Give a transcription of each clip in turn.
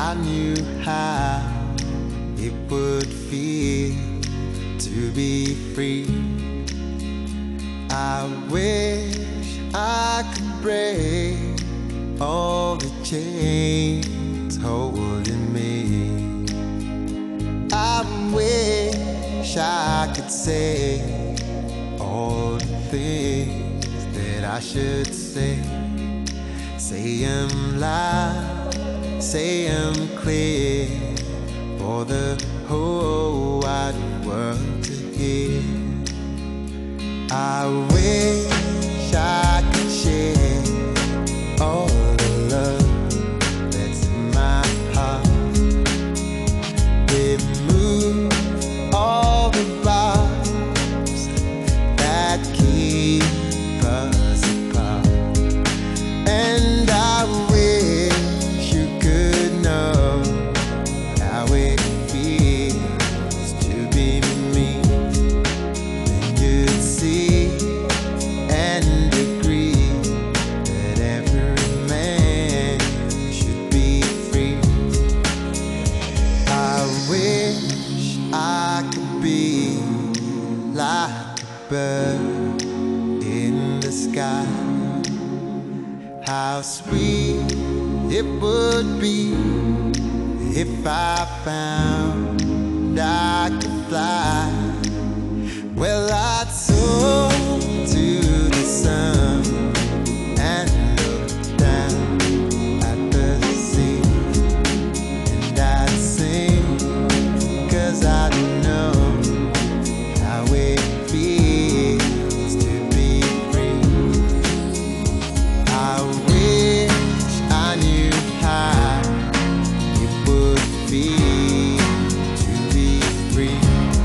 I knew how it would feel to be free. I wish I could break all the chains holding me. I wish I could say all the things that I should say. Say 'em loud, say 'em clear, for the whole wide world to hear. I wish I could share all the love that's in my heart. Remove all the bars that keep us apart. And I wish you could know how it feels to be me. Then you'd see and agree that every man should be free. I wish I could be like a bird in the sky. How sweet it would be if I found I could fly. Well, I'd soar to the sun and look down at the sea, and I'd sing, 'cause I know how it feels to be free. I wish I knew how it would feel to be free.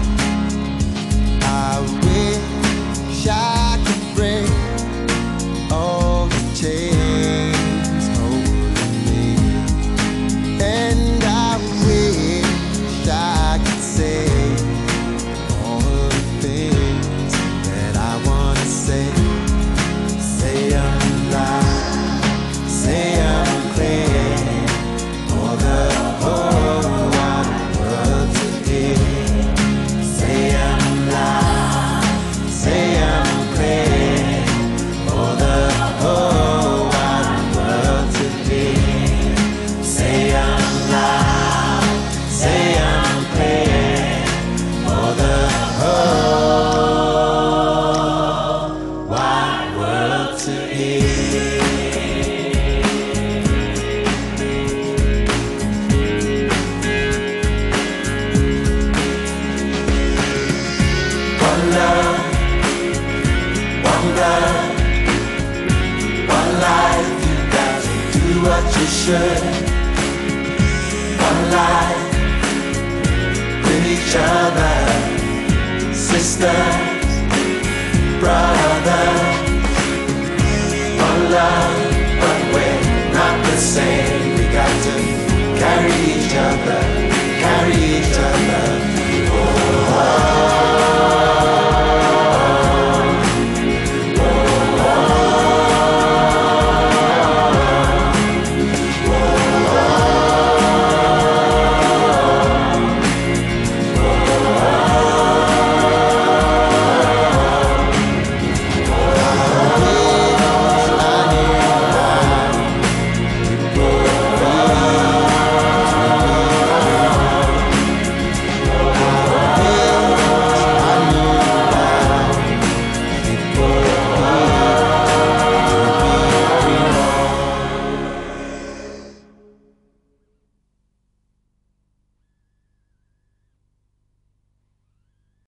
I wish I could break all the chains holding me. And I wish I could say all the things that I want to say. Say 'em loud, say 'em clear, for the whole wide world to hear. Say 'em loud, say 'em clear, for the whole wide world to hear. Say 'em loud, say 'em clear, for the whole wide world to hear. One love, one blood, one life. You got to do what you should. One life with each other, sisters, brothers. One love, but we're not the same. We got to carry each other, carry each other.